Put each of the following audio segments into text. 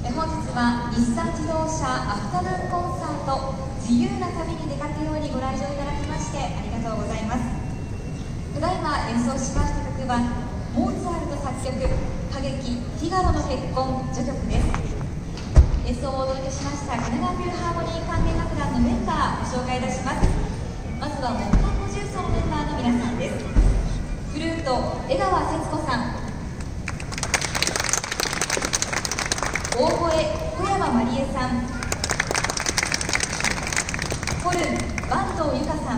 本日は日産自動車アフタヌーンコンサート自由な旅に出かけようにご来場いただきましてありがとうございます。ただいま演奏しました曲はモーツァルト作曲歌劇「フィガロの結婚」序曲です。演奏をお届けしました神奈川フィルハーモニー管弦楽団のメンバーご紹介いたします。まずは木管五重奏のメンバーの皆さんです。フルート江川節子さん、大声小山まりえさん、ホルン坂東由香さん、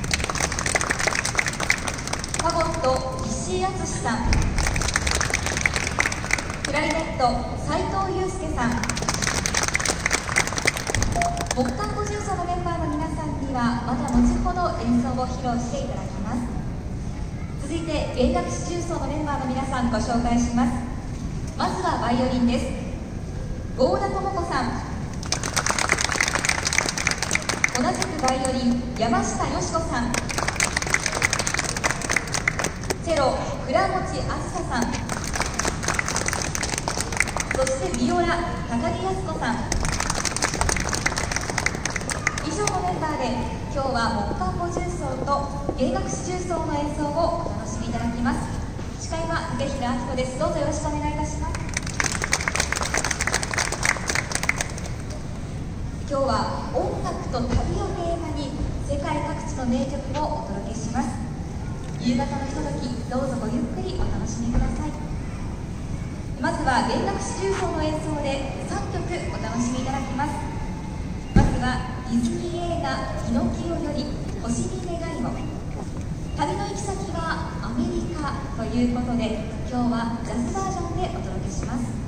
ファゴット石井敦さん、クラリネット斉藤祐介さん、木管五重奏のメンバーの皆さんにはまた後ほど演奏を披露していただきます。続いて弦楽四重奏のメンバーの皆さんご紹介します。まずはバイオリンです。郷田智子さん、同じくバイオリン山下よし子さん、チェロ倉持あずささん、そしてビオラ高木靖子さん、以上のメンバーで今日は木管五重奏と弦楽四重奏の演奏をお楽しみいただきます。司会は竹平明子です。どうぞよろしくお願いいたします。今日は音楽と旅をテーマに世界各地の名曲をお届けします。夕方のひととき、どうぞごゆっくりお楽しみください。まずは弦楽四重奏の演奏で3曲お楽しみいただきます。まずはディズニー映画「ピノキオ」より「星に願いを」。旅の行き先はアメリカということで今日はジャズバージョンでお届けします。